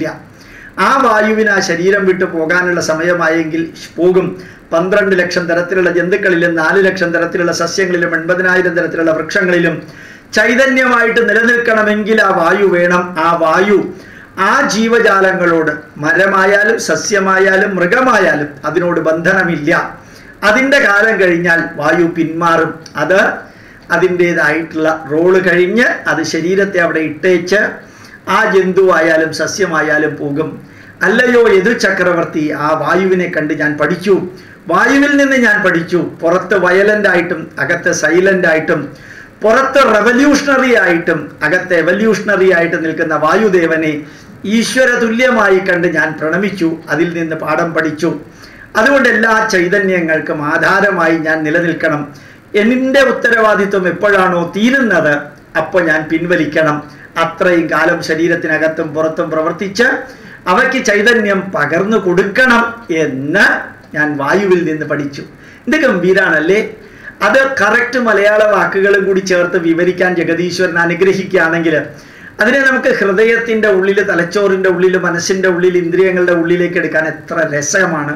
ആ വായുവിന് ആ ശരീരം വിട്ടു പോകാനുള്ള സമയമായെങ്കിൽ പോകും. 12 ലക്ഷം തരത്തിലുള്ള ജന്തുക്കളിലും 4 ലക്ഷം തരത്തിലുള്ള സസ്യങ്ങളിലും 80,000 തരത്തിലുള്ള വൃക്ഷങ്ങളിലും ചൈതന്യമായിട്ട് നിലനിൽക്കണമെങ്കിൽ ആ വായു വേണം. ആ വായു ആ ജീവജാലങ്ങളോട്, മരമായാലും സസ്യമായാലും മൃഗമായാലും അതിനോട് ബന്ധനമില്ല. അതിൻ്റെ കാലം കഴിഞ്ഞാൽ വായു പിന്മാറും. അത് അതിൻ്റേതായിട്ടുള്ള റോള് കഴിഞ്ഞ് അത് ശരീരത്തെ അവിടെ ഇട്ടേച്ച് ആ ജന്തുവായാലും സസ്യമായാലും പോകും. അല്ലയോ യദു ചക്രവർത്തി, ആ വായുവിനെ കണ്ട് ഞാൻ പഠിച്ചു. വായുവിൽ നിന്ന് ഞാൻ പഠിച്ചു. പുറത്ത് വയലൻ്റ് ആയിട്ടും അകത്ത് സൈലൻ്റ് ആയിട്ടും, പുറത്ത് റെവല്യൂഷണറി ആയിട്ടും അകത്ത് എവല്യൂഷണറി ആയിട്ട് നിൽക്കുന്ന വായുദേവനെ ഈശ്വര തുല്യമായി കണ്ട് ഞാൻ പ്രണമിച്ചു. അതിൽ നിന്ന് പാഠം പഠിച്ചു. അതുകൊണ്ട് എല്ലാ ചൈതന്യങ്ങൾക്കും ആധാരമായി ഞാൻ നിലനിൽക്കണം. എൻ്റെ ഉത്തരവാദിത്വം എപ്പോഴാണോ തീരുന്നത് അപ്പോൾ ഞാൻ പിൻവലിക്കണം. അത്രയും കാലം ശരീരത്തിനകത്തും പുറത്തും പ്രവർത്തിച്ച് അവയ്ക്ക് ചൈതന്യം പകർന്നു കൊടുക്കണം എന്ന് ഞാൻ വായുവിൽ നിന്ന് പഠിച്ചു. ഇത് ഗംഭീരാണല്ലേ? അത് കറക്റ്റ് മലയാള വാക്കുകളും കൂടി ചേർത്ത് വിവരിക്കാൻ ജഗദീശ്വരൻ അനുഗ്രഹിക്കുകയാണെങ്കിൽ അതിനെ നമുക്ക് ഹൃദയത്തിൻ്റെ ഉള്ളിൽ, തലച്ചോറിൻ്റെ ഉള്ളിൽ, മനസ്സിൻ്റെ ഉള്ളിൽ, ഇന്ദ്രിയങ്ങളുടെ ഉള്ളിലേക്ക് എടുക്കാൻ എത്ര രസമാണ്.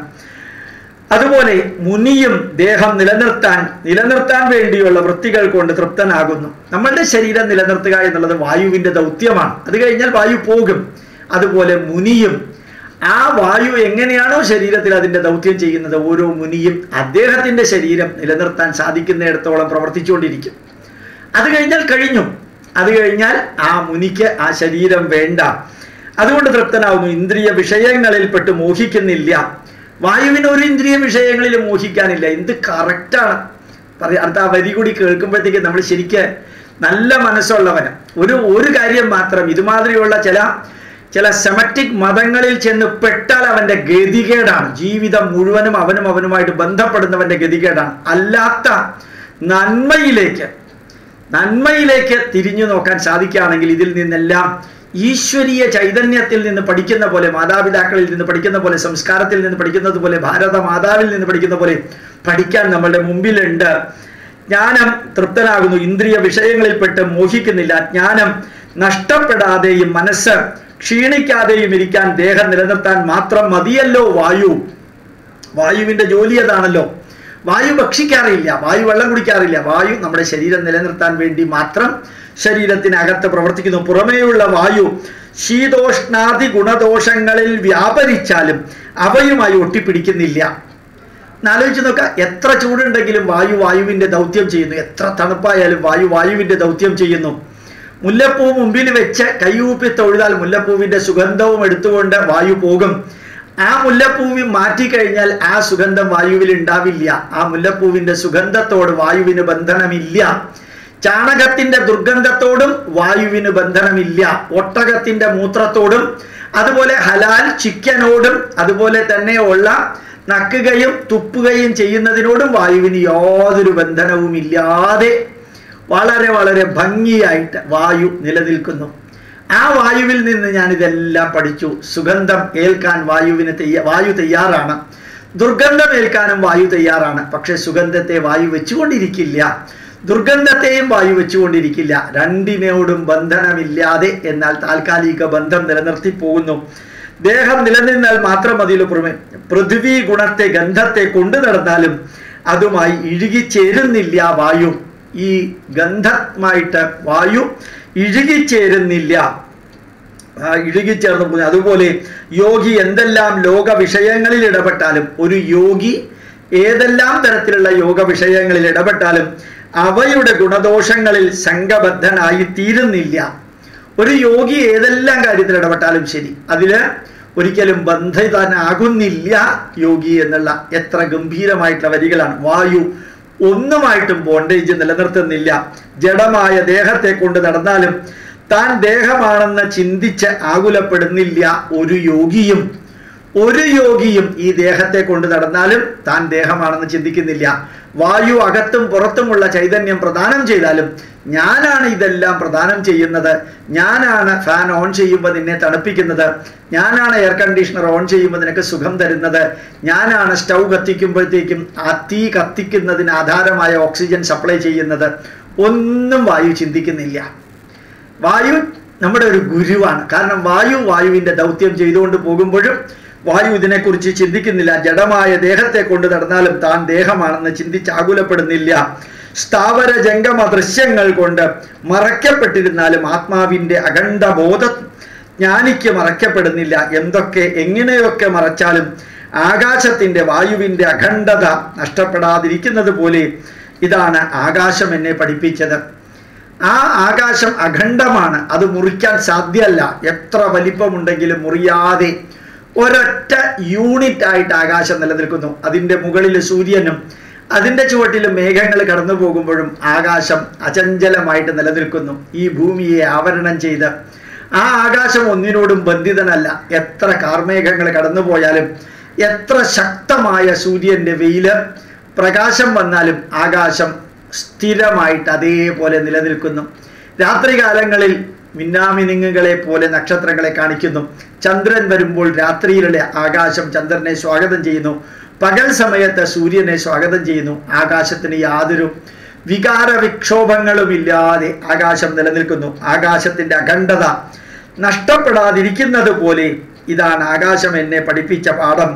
അതുപോലെ മുനിയും ദേഹം നിലനിർത്താൻ വേണ്ടിയുള്ള വൃത്തികൾ കൊണ്ട് തൃപ്തനാകുന്നു. നമ്മളുടെ ശരീരം നിലനിർത്തുക എന്നുള്ളത് വായുവിൻ്റെ ദൗത്യമാണ്. അത് കഴിഞ്ഞാൽ വായു പോകും. അതുപോലെ മുനിയും ആ വായു എങ്ങനെയാണോ ശരീരത്തിൽ അതിൻ്റെ ദൗത്യം ചെയ്യുന്നത്, ഓരോ മുനിയും അദ്ദേഹത്തിൻ്റെ ശരീരം നിലനിർത്താൻ സാധിക്കുന്നിടത്തോളം പ്രവർത്തിച്ചുകൊണ്ടിരിക്കും. അത് കഴിഞ്ഞാൽ കഴിഞ്ഞു. അത് കഴിഞ്ഞാൽ ആ മുനിക്ക് ആ ശരീരം വേണ്ട. അതുകൊണ്ട് തൃപ്തനാവുന്നു. ഇന്ദ്രിയ വിഷയങ്ങളിൽപ്പെട്ട് മോഹിക്കുന്നില്ല. വായുവിന് ഒരു ഇന്ദ്രിയ വിഷയങ്ങളിൽ മോഹിക്കാനില്ല. എന്ത് കറക്റ്റാണ് അടുത്ത ആ വരി കൂടി കേൾക്കുമ്പോഴത്തേക്ക് നമ്മൾ ശരിക്ക് നല്ല മനസ്സുള്ളവന് ഒരു കാര്യം മാത്രം, ഇതുമാതിരിയുള്ള ചില സെമറ്റിക് മതങ്ങളിൽ ചെന്ന് പെട്ടാൽ അവൻ്റെ ഗതികേടാണ്. ജീവിതം മുഴുവനും അവനുമായിട്ട് ബന്ധപ്പെടുന്നവൻ്റെ ഗതികേടാണ്. അല്ലാത്ത നന്മയിലേക്ക് തിരിഞ്ഞു നോക്കാൻ സാധിക്കുകയാണെങ്കിൽ ഇതിൽ നിന്നെല്ലാം ഈശ്വരീയ ചൈതന്യത്തിൽ നിന്ന് പഠിക്കുന്ന പോലെ, മാതാപിതാക്കളിൽ നിന്ന് പഠിക്കുന്ന പോലെ, സംസ്കാരത്തിൽ നിന്ന് പഠിക്കുന്നത് പോലെ, ഭാരത മാതാവിൽ നിന്ന് പഠിക്കുന്ന പോലെ പഠിക്കാൻ നമ്മളുടെ മുമ്പിലുണ്ട്. ജ്ഞാനം തൃപ്തനാകുന്നു. ഇന്ദ്രിയ വിഷയങ്ങളിൽപ്പെട്ട് മോഹിക്കുന്നില്ല. ജ്ഞാനം നഷ്ടപ്പെടാതെയും മനസ്സ് ക്ഷീണിക്കാതെയും ഇരിക്കാൻ ദേഹം നിലനിർത്താൻ മാത്രം മതിയല്ലോ വായു. വായുവിൻ്റെ ജോലി അതാണല്ലോ. വായു ഭക്ഷിക്കാറില്ല, വായു വെള്ളം കുടിക്കാറില്ല. വായു നമ്മുടെ ശരീരം നിലനിർത്താൻ വേണ്ടി മാത്രം ശരീരത്തിനകത്ത് പ്രവർത്തിക്കുന്നു. പുറമേയുള്ള വായു ശീതോഷ്ണാദി ഗുണദോഷങ്ങളിൽ വ്യാപരിച്ചാലും അവയുമായി ഒട്ടിപ്പിടിക്കുന്നില്ല. എന്നാലോചിച്ച് നോക്കുക, എത്ര ചൂടുണ്ടെങ്കിലും വായുവിൻ്റെ ദൗത്യം ചെയ്യുന്നു, എത്ര തണുപ്പായാലും വായുവിൻ്റെ ദൗത്യം ചെയ്യുന്നു. മുല്ലപ്പൂ മുമ്പിൽ വെച്ച് കൈയൂപ്പി തൊഴുതാൽ മുല്ലപ്പൂവിൻ്റെ സുഗന്ധവും എടുത്തുകൊണ്ട് വായു പോകും. ആ മുല്ലപ്പൂവി മാറ്റിക്കഴിഞ്ഞാൽ ആ സുഗന്ധം വായുവിൽ ഉണ്ടാവില്ല. ആ മുല്ലപ്പൂവിൻ്റെ സുഗന്ധത്തോട് വായുവിന് ബന്ധനമില്ല. ചാണകത്തിന്റെ ദുർഗന്ധത്തോടും വായുവിന് ബന്ധനമില്ല. ഒട്ടകത്തിന്റെ മൂത്രത്തോടും അതുപോലെ ഹലാൽ ചിക്കനോടും അതുപോലെ തന്നെ ഉള്ള നക്കുകയും തുപ്പുകയും ചെയ്യുന്നതിനോടും വായുവിന് യാതൊരു ബന്ധനവും ഇല്ലാതെ വളരെ വളരെ ഭംഗിയായിട്ട് വായു നിലനിൽക്കുന്നു. ആ വായുവിൽ നിന്ന് ഞാനിതെല്ലാം പഠിച്ചു. സുഗന്ധം ഏൽക്കാൻ വായു തയ്യാറാണ്, ദുർഗന്ധം ഏൽക്കാനും വായു തയ്യാറാണ്. പക്ഷെ സുഗന്ധത്തെ വായു വെച്ചുകൊണ്ടിരിക്കില്ല, ദുർഗന്ധത്തെയും വായു വെച്ചുകൊണ്ടിരിക്കില്ല. രണ്ടിനോടും ബന്ധനമില്ലാതെ എന്നാൽ താൽക്കാലിക ബന്ധം നിലനിർത്തി പോകുന്നു. ദേഹം നിലനിന്നാൽ മാത്രം മതിയല്ലോ. പുറമെ പൃഥ്വി ഗുണത്തെ ഗന്ധത്തെ കൊണ്ടു നടന്നാലും അതുമായി ഇഴുകിച്ചേരുന്നില്ല വായു. ഈ ഗന്ധമായിട്ട് വായു ഇഴുകിച്ചേരുന്നില്ല, ഇഴുകിച്ചേർന്ന് പോകുന്നു. അതുപോലെ യോഗി എന്തെല്ലാം ലോക വിഷയങ്ങളിൽ ഇടപെട്ടാലും, ഒരു യോഗി ഏതെല്ലാം തരത്തിലുള്ള യോഗ വിഷയങ്ങളിൽ ഇടപെട്ടാലും അവയുടെ ഗുണദോഷങ്ങളിൽ സംഘബദ്ധനായി തീരുന്നില്ല. ഒരു യോഗി ഏതെല്ലാം കാര്യത്തിൽ ഇടപെട്ടാലും ശരി, അതില് ഒരിക്കലും ബന്ധിതനാകുന്നില്ല യോഗി എന്നുള്ള എത്ര ഗംഭീരമായിട്ടുള്ള വരികളാണ്. വായു ഒന്നുമായിട്ടും ബോണ്ടേജ് നിലനിർത്തുന്നില്ല. ജഡമായ ദേഹത്തെ കൊണ്ട് നടന്നാലും താൻ ദേഹമാണെന്ന് ചിന്തിച്ച് ആകുലപ്പെടുന്നില്ല ഒരു യോഗിയും ഈ ദേഹത്തെ കൊണ്ട് നടന്നാലും താൻ ദേഹമാണെന്ന് ചിന്തിക്കുന്നില്ല. വായു അകത്തും പുറത്തുമുള്ള ചൈതന്യം പ്രദാനം ചെയ്താലും ഞാനാണ് ഇതെല്ലാം പ്രദാനം ചെയ്യുന്നത്, ഞാനാണ് ഫാൻ ഓൺ ചെയ്യുമ്പോൾ നിന്നെ തണുപ്പിക്കുന്നത്, ഞാനാണ് എയർ കണ്ടീഷണർ ഓൺ ചെയ്യുമ്പോൾ നിനക്ക് സുഖം തരുന്നത്, ഞാനാണ് സ്റ്റൗ കത്തിക്കുമ്പോഴത്തേക്കും ആ തീ കത്തിക്കുന്നതിന് ആധാരമായ ഓക്സിജൻ സപ്ലൈ ചെയ്യുന്നത്. ഒന്നും വായു ചിന്തിക്കുന്നില്ല. വായു നമ്മുടെ ഒരു ഗുരുവാണ്. കാരണം വായുവിൻ്റെ ദൗത്യം ചെയ്തുകൊണ്ട് പോകുമ്പോഴും വായു ഇതിനെക്കുറിച്ച് ചിന്തിക്കുന്നില്ല. ജഡമായ ദേഹത്തെ കൊണ്ട് നടന്നാലും താൻ ദേഹമാണെന്ന് ചിന്തിച്ച് ആകുലപ്പെടുന്നില്ല. സ്ഥാവര ജംഗമ ദൃശ്യങ്ങൾ കൊണ്ട് മറയ്ക്കപ്പെട്ടിരുന്നാലും ആത്മാവിൻ്റെ അഖണ്ഡ ബോധം ജ്ഞാനിക്ക് മറയ്ക്കപ്പെടുന്നില്ല. എങ്ങനെയൊക്കെ മറച്ചാലും ആകാശത്തിൻ്റെ വായുവിൻ്റെ അഖണ്ഡത നഷ്ടപ്പെടാതിരിക്കുന്നത് പോലെ ഇതാണ് ആകാശം എന്നെ പഠിപ്പിച്ചത്. ആ ആകാശം അഖണ്ഡമാണ്, അത് മുറിക്കാൻ സാധ്യമല്ല. എത്ര വലിപ്പമുണ്ടെങ്കിലും മുറിയാതെ ഒരൊറ്റ യൂണിറ്റ് ആയിട്ട് ആകാശം നിലനിൽക്കുന്നു. അതിൻ്റെ മുകളിൽ സൂര്യനും അതിൻ്റെ ചുവട്ടിലും മേഘങ്ങൾ കടന്നു പോകുമ്പോഴും ആകാശം അചഞ്ചലമായിട്ട് നിലനിൽക്കുന്നു. ഈ ഭൂമിയെ ആവരണം ചെയ്ത് ആ ആകാശം ഒന്നിനോടും ബന്ധിതനല്ല. എത്ര കാർമേഘങ്ങൾ കടന്നു പോയാലും, എത്ര ശക്തമായ സൂര്യൻ്റെ വെയില് പ്രകാശം വന്നാലും ആകാശം സ്ഥിരമായിട്ട് അതേപോലെ നിലനിൽക്കുന്നു. രാത്രികാലങ്ങളിൽ മിന്നാമിനുങ്ങുകളെ പോലെ നക്ഷത്രങ്ങളെ കാണിക്കുന്നു. ചന്ദ്രൻ വരുമ്പോൾ രാത്രിയിലെ ആകാശം ചന്ദ്രനെ സ്വാഗതം ചെയ്യുന്നു, പകൽ സമയത്ത് സൂര്യനെ സ്വാഗതം ചെയ്യുന്നു. ആകാശത്തിന് യാതൊരു വികാര വിക്ഷോഭങ്ങളുമില്ലാതെ ആകാശം നിലനിൽക്കുന്നു. ആകാശത്തിൻ്റെ അഖണ്ഡത നഷ്ടപ്പെടാതിരിക്കുന്നത് പോലെ ഇതാണ് ആകാശം എന്നെ പഠിപ്പിച്ച പാഠം.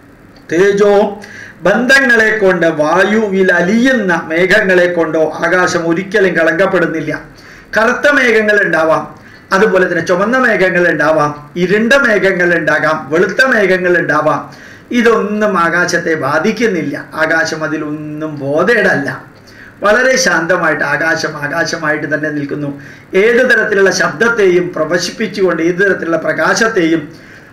തേജോ ബന്ധങ്ങളെ കൊണ്ട് വായുവിൽ അലിയുന്ന മേഘങ്ങളെ കൊണ്ടോ ആകാശം ഒരിക്കലും കളങ്കപ്പെടുന്നില്ല. കറുത്ത മേഘങ്ങൾ ഉണ്ടാവാം, അതുപോലെ തന്നെ ചുമന്ന മേഘങ്ങൾ ഉണ്ടാവാം, ഇരുണ്ട മേഘങ്ങൾ ഉണ്ടാകാം, വെളുത്ത മേഘങ്ങൾ ഉണ്ടാവാം. ഇതൊന്നും ആകാശത്തെ ബാധിക്കുന്നില്ല. ആകാശം അതിലൊന്നും ബോധേടല്ല. വളരെ ശാന്തമായിട്ട് ആകാശമായിട്ട് തന്നെ നിൽക്കുന്നു. ഏതു തരത്തിലുള്ള ശബ്ദത്തെയും പ്രവശിപ്പിച്ചുകൊണ്ട്, ഏതു തരത്തിലുള്ള പ്രകാശത്തെയും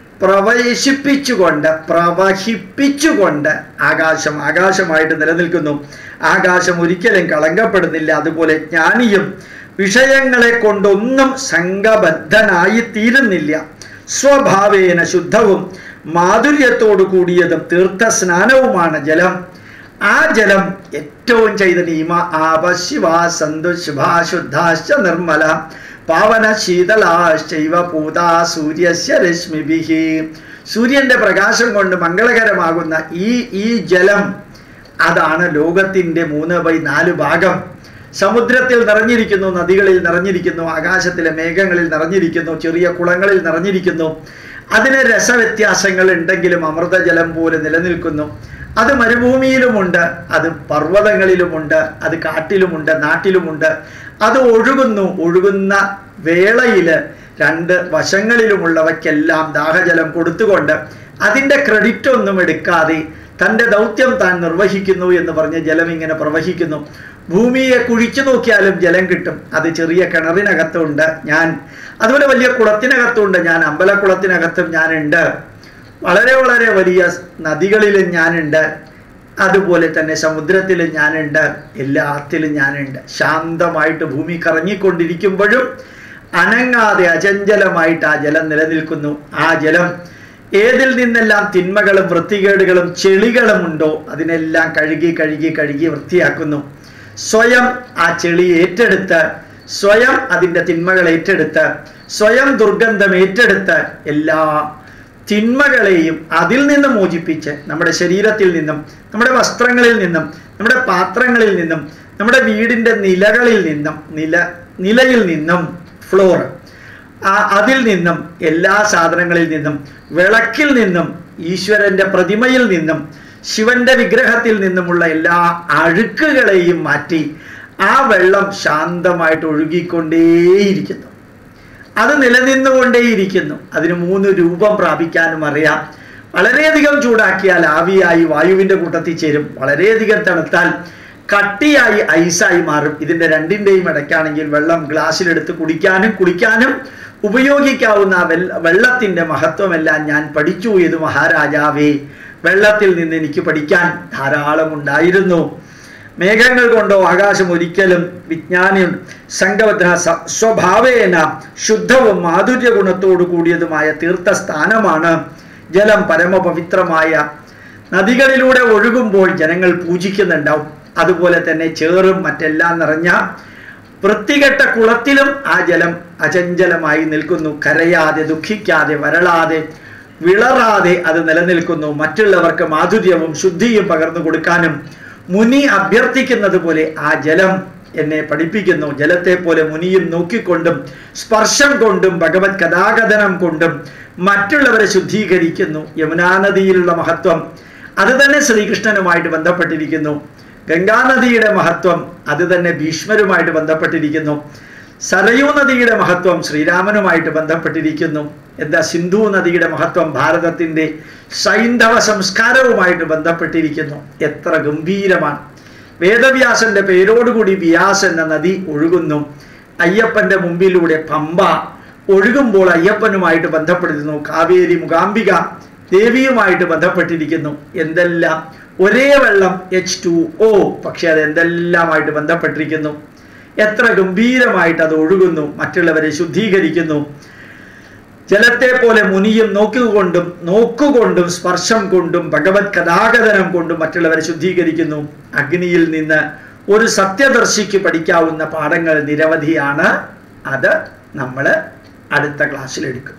പ്രവഹിപ്പിച്ചുകൊണ്ട് ആകാശമായിട്ട് നിലനിൽക്കുന്നു. ആകാശം ഒരിക്കലും കളങ്കപ്പെടുന്നില്ല. അതുപോലെ ജ്ഞാനിയും വിഷയങ്ങളെ കൊണ്ടൊന്നും സംഘബദ്ധനായി തീരുന്നില്ല. സ്വഭാവേന ശുദ്ധവും മാധുര്യത്തോടു കൂടിയതും തീർത്ഥസ്നാനവുമാണ് ജലം. ആ ജലം ഏറ്റവും ചൈതന്യ ആപശിവാ സന്തു ശുഭാശുദ്ധാശ്ച നിർമ്മല പാവന ശീതളാശ്ചൈവ പൂതാ സൂര്യസ്യ രശ്മിഭിഹി. സൂര്യന്റെ പ്രകാശം കൊണ്ട് മംഗളകരമാകുന്ന ഈ ജലം, അതാണ് ലോകത്തിൻ്റെ 3/4 ഭാഗം. സമുദ്രത്തിൽ നിറഞ്ഞിരിക്കുന്നു, നദികളിൽ നിറഞ്ഞിരിക്കുന്നു, ആകാശത്തിലെ മേഘങ്ങളിൽ നിറഞ്ഞിരിക്കുന്നു, ചെറിയ കുളങ്ങളിൽ നിറഞ്ഞിരിക്കുന്നു. അതിന് രസവ്യത്യാസങ്ങൾ ഉണ്ടെങ്കിലും അമൃതജലം പോലെ നിലനിൽക്കുന്നു. അത് മരുഭൂമിയിലുമുണ്ട്, അത് പർവ്വതങ്ങളിലുമുണ്ട്, അത് കാട്ടിലുമുണ്ട്, നാട്ടിലുമുണ്ട്. അത് ഒഴുകുന്ന വേളയിൽ രണ്ട് വശങ്ങളിലുമുള്ളവയ്ക്കെല്ലാം ദാഹജലം കൊടുത്തുകൊണ്ട് അതിൻ്റെ ക്രെഡിറ്റ് ഒന്നും എടുക്കാതെ തൻ്റെ ദൗത്യം താൻ നിർവഹിക്കുന്നു എന്ന് പറഞ്ഞ് ജലം ഇങ്ങനെ പ്രവഹിക്കുന്നു. ഭൂമിയെ കുഴിച്ചു നോക്കിയാലും ജലം കിട്ടും. അത് ചെറിയ കിണറിനകത്തുണ്ട് ഞാൻ, അതുപോലെ വലിയ കുളത്തിനകത്തുണ്ട് ഞാൻ, അമ്പലക്കുളത്തിനകത്തും ഞാനുണ്ട്, വളരെ വളരെ വലിയ നദികളിലും ഞാനുണ്ട്, അതുപോലെ തന്നെ സമുദ്രത്തിലും ഞാനുണ്ട്, എല്ലാത്തിലും ഞാനുണ്ട്. ശാന്തമായിട്ട് ഭൂമി കറങ്ങിക്കൊണ്ടിരിക്കുമ്പോഴും അനങ്ങാതെ അചഞ്ചലമായിട്ട് ആ ജലം നിലനിൽക്കുന്നു. ആ ജലം ഏതിൽ നിന്നെല്ലാം തിന്മകളും വൃത്തികേടുകളും ചെളികളും ഉണ്ടോ അതിനെല്ലാം കഴുകി വൃത്തിയാക്കുന്നു. സ്വയം ആ ചെളി ഏറ്റെടുത്ത്, സ്വയം അതിൻ്റെ തിന്മകൾ ഏറ്റെടുത്ത്, സ്വയം ദുർഗന്ധം ഏറ്റെടുത്ത് എല്ലാ തിന്മകളെയും അതിൽ നിന്ന് മോചിപ്പിച്ച് നമ്മുടെ ശരീരത്തിൽ നിന്നും, നമ്മുടെ വസ്ത്രങ്ങളിൽ നിന്നും, നമ്മുടെ പാത്രങ്ങളിൽ നിന്നും, നമ്മുടെ വീടിൻ്റെ നിലകളിൽ നിന്നും, നിലയിൽ നിന്നും, ഫ്ലോർ, അതിൽ നിന്നും, എല്ലാ സാധനങ്ങളിൽ നിന്നും, വിളക്കിൽ നിന്നും, ഈശ്വരൻ്റെ പ്രതിമയിൽ നിന്നും, ശിവന്റെ വിഗ്രഹത്തിൽ നിന്നുമുള്ള എല്ലാ അഴുക്കുകളെയും മാറ്റി ആ വെള്ളം ശാന്തമായിട്ട് ഒഴുകിക്കൊണ്ടേയിരിക്കുന്നു. അത് നിലനിന്നുകൊണ്ടേയിരിക്കുന്നു. അതിന് 3 രൂപം പ്രാപിക്കാനും അറിയാം. വളരെയധികം ചൂടാക്കിയാൽ ആവിയായി വായുവിൻ്റെ കൂട്ടത്തിൽ ചേരും. വളരെയധികം തണുത്താൽ കട്ടിയായി ഐസായി മാറും. ഇതിൻ്റെ രണ്ടിൻ്റെയും ഇടയ്ക്കാണെങ്കിൽ വെള്ളം ഗ്ലാസ്സിലെടുത്ത് കുടിക്കാനും ഉപയോഗിക്കാവുന്ന വെള്ളത്തിൻ്റെ മഹത്വമെല്ലാം ഞാൻ പഠിച്ചു. ഇത് മഹാരാജാവേ, വെള്ളത്തിൽ നിന്ന് എനിക്ക് പഠിക്കാൻ ധാരാളം ഉണ്ടായിരുന്നു. മേഘങ്ങൾ കൊണ്ടോ ആകാശം ഒരിക്കലും വിജ്ഞാനിയും സംഗമത്തിന് സ്വഭാവേന ശുദ്ധവും മാധുര്യ ഗുണത്തോടു കൂടിയതുമായ തീർത്ഥസ്ഥാനമാണ്. ജലം പരമപവിത്രമായ നദികളിലൂടെ ഒഴുകുമ്പോൾ ജനങ്ങൾ പൂജിക്കുന്നുണ്ടാവും. അതുപോലെ തന്നെ ചേറും മറ്റെല്ലാം നിറഞ്ഞ വൃത്തികെട്ട കുളത്തിലും ആ ജലം അചഞ്ചലമായി നിൽക്കുന്നു. കരയാതെ, ദുഃഖിക്കാതെ, വരളാതെ, വിളറാതെ അത് നിലനിൽക്കുന്നു. മറ്റുള്ളവർക്ക് മാധുര്യവും ശുദ്ധിയും പകർന്നു കൊടുക്കാനും മുനി അഭ്യർത്ഥിക്കുന്നത് പോലെ ആ ജലം എന്നെ പഠിപ്പിക്കുന്നു. ജലത്തെ പോലെ മുനിയും നോക്കിക്കൊണ്ടും സ്പർശം കൊണ്ടും ഭഗവത് കഥാകഥനം കൊണ്ടും മറ്റുള്ളവരെ ശുദ്ധീകരിക്കുന്നു. യമുനാ നദിയിലുള്ള മഹത്വം അത് തന്നെ ശ്രീകൃഷ്ണനുമായിട്ട് ബന്ധപ്പെട്ടിരിക്കുന്നു. ഗംഗാനദിയുടെ മഹത്വം അത് തന്നെ ഭീഷ്മരുമായിട്ട് ബന്ധപ്പെട്ടിരിക്കുന്നു. സരയൂ നദിയുടെ മഹത്വം ശ്രീരാമനുമായിട്ട് ബന്ധപ്പെട്ടിരിക്കുന്നു. എന്താ സിന്ധു നദിയുടെ മഹത്വം ഭാരതത്തിൻ്റെ സൈന്ധവ സംസ്കാരവുമായിട്ട് ബന്ധപ്പെട്ടിരിക്കുന്നു. എത്ര ഗംഭീരമാണ്! വേദവ്യാസന്റെ പേരോടുകൂടി വ്യാസ് എന്ന നദി ഒഴുകുന്നു. അയ്യപ്പന്റെ മുമ്പിലൂടെ പമ്പ ഒഴുകുമ്പോൾ അയ്യപ്പനുമായിട്ട് ബന്ധപ്പെട്ടിരുന്നു. കാവേരി മൂകാംബിക ദേവിയുമായിട്ട് ബന്ധപ്പെട്ടിരിക്കുന്നു. എന്തെല്ലാം ഒരേ വെള്ളം H2O, പക്ഷെ അത് എന്തെല്ലാമായിട്ട് ബന്ധപ്പെട്ടിരിക്കുന്നു. എത്ര ഗംഭീരമായിട്ട് അത് ഒഴുകുന്നു, മറ്റുള്ളവരെ ശുദ്ധീകരിക്കുന്നു. ജലത്തെ പോലെ മുനിയും നോക്കുകൊണ്ടും സ്പർശം കൊണ്ടും ഭഗവത് കഥാകഥനം കൊണ്ടും മറ്റുള്ളവരെ ശുദ്ധീകരിക്കുന്നു. അഗ്നിയിൽ നിന്ന് ഒരു സത്യദർശിക്ക് പഠിക്കാവുന്ന പാഠങ്ങൾ നിരവധിയാണ്. അത് നമ്മൾ അടുത്ത ക്ലാസ്സിലെടുക്കും.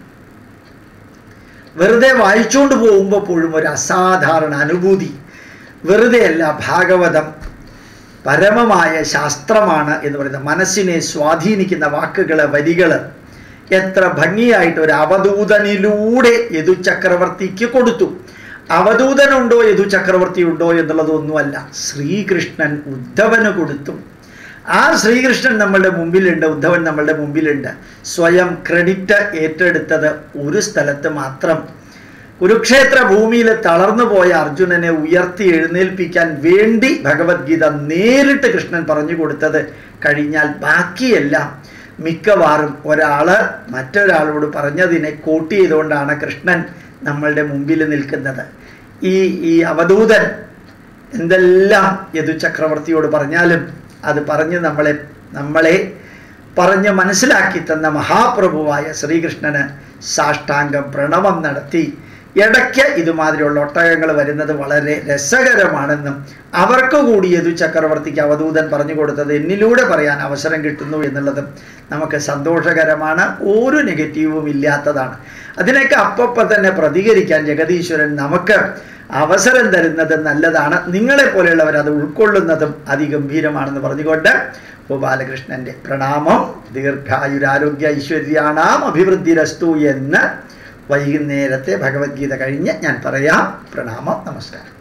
വെറുതെ വായിച്ചുകൊണ്ട് പോകുമ്പോൾ പോലും ഒരു അസാധാരണ അനുഭൂതി. വെറുതെയല്ല, ഭാഗവതം പരമമായ ശാസ്ത്രമാണ് എന്ന് പറയുന്നത്. മനസ്സിനെ സ്വാധീനിക്കുന്ന വാക്കുകൾ, വരികൾ എത്ര ഭംഗിയായിട്ട് ഒരു അവധൂതനിലൂടെ യദു ചക്രവർത്തിക്ക് കൊടുത്തു. അവധൂതനുണ്ടോ യദു ചക്രവർത്തി ഉണ്ടോ എന്നുള്ളതൊന്നുമല്ല, ശ്രീകൃഷ്ണൻ ഉദ്ധവന് കൊടുത്തു. ആ ശ്രീകൃഷ്ണൻ നമ്മളുടെ മുമ്പിലുണ്ട്, ഉദ്ധവൻ നമ്മളുടെ മുമ്പിലുണ്ട്. സ്വയം ക്രെഡിറ്റ് ഏറ്റെടുത്തത് ഒരു സ്ഥലത്ത് മാത്രം. കുരുക്ഷേത്ര ഭൂമിയിൽ തളർന്നു പോയ അർജുനനെ ഉയർത്തി എഴുന്നേൽപ്പിക്കാൻ വേണ്ടി ഭഗവത്ഗീത നേരിട്ട് കൃഷ്ണൻ പറഞ്ഞു കൊടുത്തത് കഴിഞ്ഞാൽ ബാക്കിയെല്ലാം മിക്കവാറും ഒരാൾ മറ്റൊരാളോട് പറഞ്ഞതിനെ കോട്ട് ചെയ്തുകൊണ്ടാണ് കൃഷ്ണൻ നമ്മളുടെ മുമ്പിൽ നിൽക്കുന്നത്. ഈ അവധൂതൻ എന്തെല്ലാം യദു ചക്രവർത്തിയോട് പറഞ്ഞാലും അത് പറഞ്ഞ് നമ്മളെ പറഞ്ഞ് മനസ്സിലാക്കി തന്ന മഹാപ്രഭുവായ ശ്രീകൃഷ്ണന് സാഷ്ടാംഗം പ്രണവം നടത്തി. ഇടയ്ക്ക് ഇതുമാതിരിയുള്ള ഒട്ടകങ്ങൾ വരുന്നത് വളരെ രസകരമാണെന്നും അവർക്ക് കൂടി യദു ചക്രവർത്തിക്ക് അവധൂതൻ പറഞ്ഞു കൊടുത്തത് എന്നിലൂടെ പറയാൻ അവസരം കിട്ടുന്നു എന്നുള്ളതും നമുക്ക് സന്തോഷകരമാണ്. ഒരു നെഗറ്റീവും ഇല്ലാത്തതാണ്. അതിനൊക്കെ അപ്പം തന്നെ പ്രതികരിക്കാൻ ജഗദീശ്വരൻ നമുക്ക് അവസരം തരുന്നത് നല്ലതാണ്. നിങ്ങളെപ്പോലെയുള്ളവർ അത് ഉൾക്കൊള്ളുന്നതും അതിഗംഭീരമാണെന്ന് പറഞ്ഞുകൊണ്ട് ഗോപാലകൃഷ്ണൻ്റെ പ്രണാമം. ദീർഘായുരാരോഗ്യ ഐശ്വര്യാണാം അഭിവൃദ്ധിരസ്തു എന്ന് വൈകുന്നേരത്തെ ഭഗവത്ഗീത കഴിഞ്ഞ് ഞാൻ പറയാം. പ്രണാമം, നമസ്കാരം.